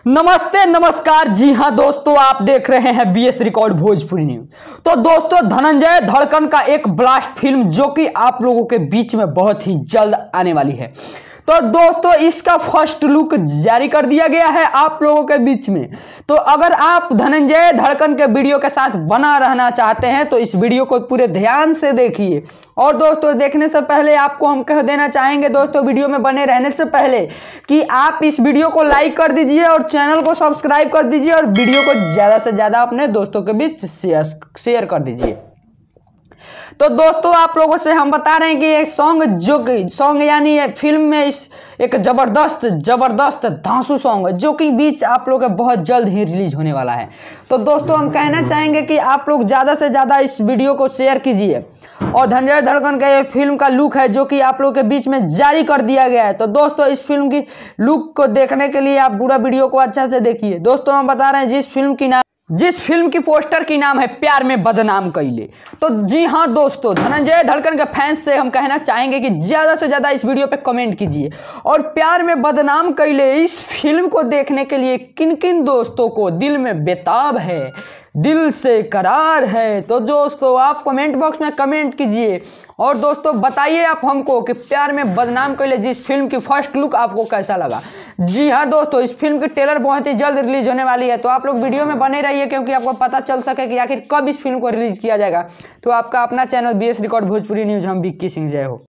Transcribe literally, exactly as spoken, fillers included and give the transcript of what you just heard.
नमस्ते नमस्कार। जी हाँ दोस्तों, आप देख रहे हैं B S record Bhojpuri news. तो दोस्तों, धनंजय धड़कन का एक ब्लास्ट फिल्म जो कि आप लोगों के बीच में बहुत ही जल्द आने वाली है। तो दोस्तों, इसका फर्स्ट लुक जारी कर दिया गया है आप लोगों के बीच में। तो अगर आप धनंजय धड़कन के वीडियो के साथ बना रहना चाहते हैं तो इस वीडियो को पूरे ध्यान से देखिए। और दोस्तों, देखने से पहले आपको हम कह देना चाहेंगे दोस्तों, वीडियो में बने रहने से पहले कि आप इस वीडियो को लाइक कर दीजिए और चैनल को सब्सक्राइब कर दीजिए और वीडियो को ज़्यादा से ज़्यादा अपने दोस्तों के बीच शेयर शेयर कर दीजिए। तो दोस्तों, आप लोगों से हम बता रहे हैं कि ये सॉन्ग जो कि सॉन्ग यानी फिल्म में इस एक ज़बरदस्त ज़बरदस्त धांसू सॉन्ग जो कि बीच आप लोग के बहुत जल्द ही रिलीज होने वाला है। तो दोस्तों, हम कहना चाहेंगे कि आप लोग ज़्यादा से ज़्यादा इस वीडियो को शेयर कीजिए। और धनंजय धड़कन का ये फिल्म का लुक है जो कि आप लोग के बीच में जारी कर दिया गया है। तो दोस्तों, इस फिल्म की लुक को देखने के लिए आप पूरा वीडियो को अच्छा से देखिए। दोस्तों, हम बता रहे हैं जिस फिल्म की नाम जिस फिल्म की पोस्टर की नाम है प्यार में बदनाम कइले। तो जी हाँ दोस्तों, धनंजय धड़कन के फैंस से हम कहना चाहेंगे कि ज़्यादा से ज़्यादा इस वीडियो पे कमेंट कीजिए। और प्यार में बदनाम कइले इस फिल्म को देखने के लिए किन किन दोस्तों को दिल में बेताब है, दिल से करार है, तो दोस्तों आप कमेंट बॉक्स में कमेंट कीजिए। और दोस्तों, बताइए आप हमको कि प्यार में बदनाम कइले जिस फिल्म की फर्स्ट लुक आपको कैसा लगा। जी हाँ दोस्तों, इस फिल्म की ट्रेलर बहुत ही जल्द रिलीज होने वाली है। तो आप लोग वीडियो में बने रहिए क्योंकि आपको पता चल सके कि आखिर कब इस फिल्म को रिलीज किया जाएगा। तो आपका अपना channel B S record Bhojpuri news, हम विक्की सिंह, जय हो।